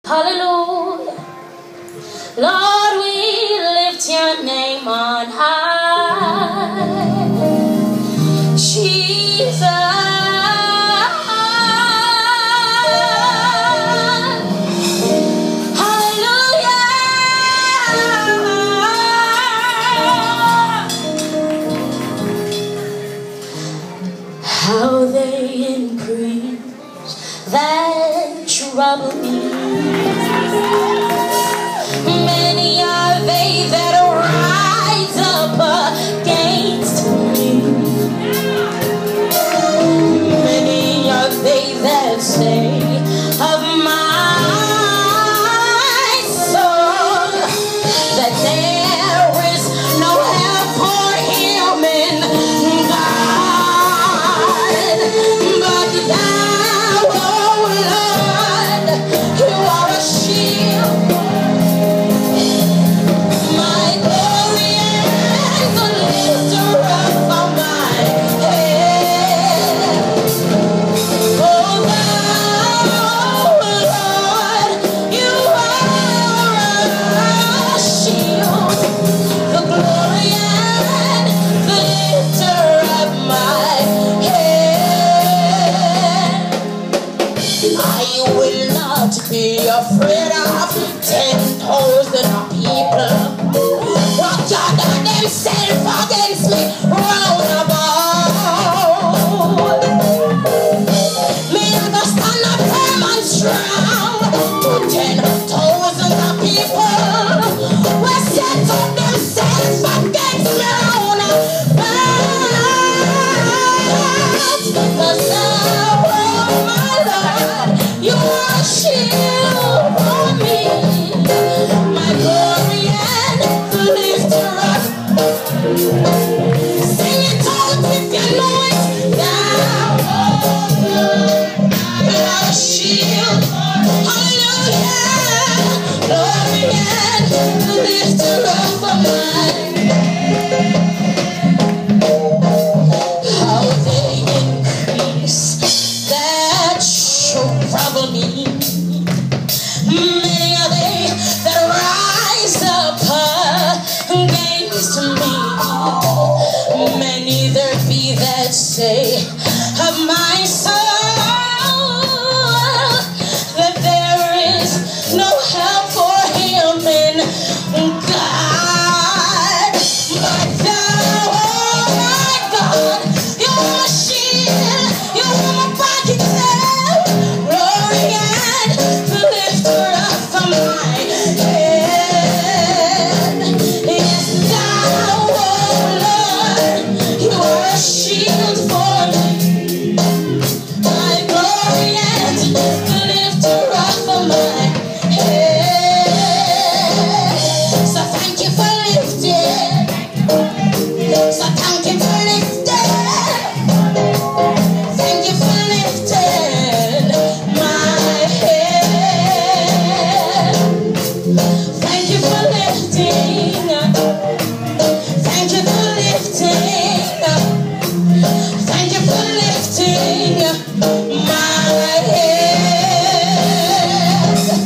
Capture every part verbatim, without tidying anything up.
Hallelujah. Lord, we lift your name on high. Jesus. Hallelujah. How they increase that trouble me. Many are they that rise up against me. Many are they that say of my soul that there is no help for him in God. But thou, oh Lord, you are a shield. Be afraid of ten thousand people who gather themselves against me round about. Me I go stand up firm and strong to ten thousand people who set up themselves against me round about. Cause now, oh my Lord, you are a shield for me, my glory and the lifter up. Sing it out if you know it. Thou, oh Lord, you are a shield. Hallelujah. Glory and the lifter up of mine. How they increase that trouble me. Many are they that rise up against me. Many there be that say of my soul that there is no help for him in God. But thou, oh my God, you are a shield, you are my pocket help, glory and the lifter up from my head. Yes, thou, oh Lord, you are a shield for me, my glory and the lifter up from my head. So thank you for lifting. So thank you for lifting. Thank you for lifting my head. Thank you for lifting. Thank you for lifting. Thank you for lifting my head.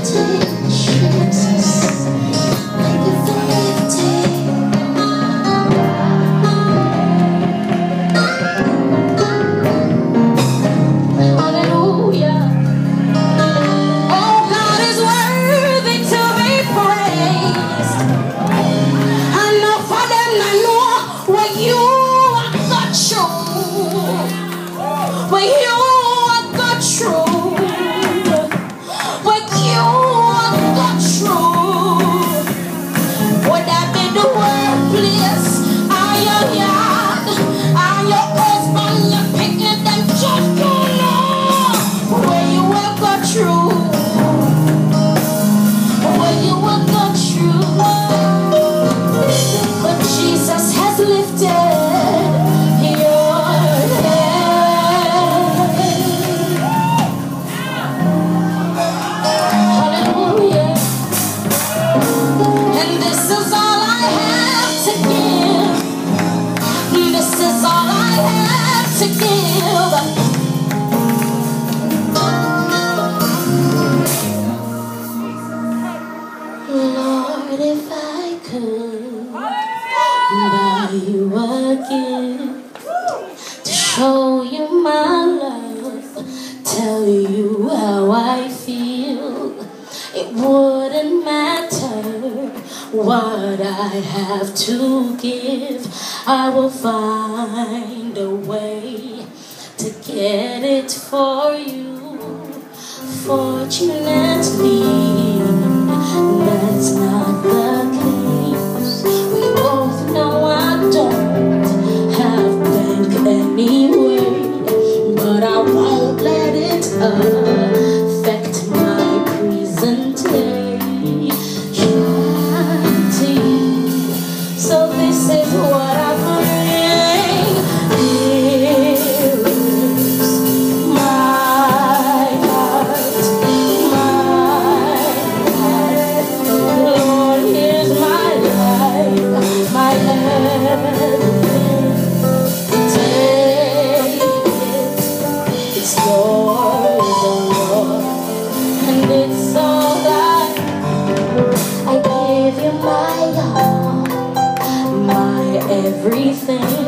But you are God true. But you are God true. Would that be the workplace? Are your yard? Are your husband? You're picking them just to know where you are God true. Where you are God true. But Jesus has lifted to give. Lord, if I could buy you a gift to show you my love, tell you how I feel, it wouldn't matter what I have to give. I will find a way to get it for you. Fortunately, that's not the case. We both know I don't have bank anyway, but I won't let it affect my presentation to you. So this is what I bring. Here is my heart, my heart. Lord, here's my life, my everything. Take it, it's yours, oh Lord, and it's all that I give you my heart, my everything.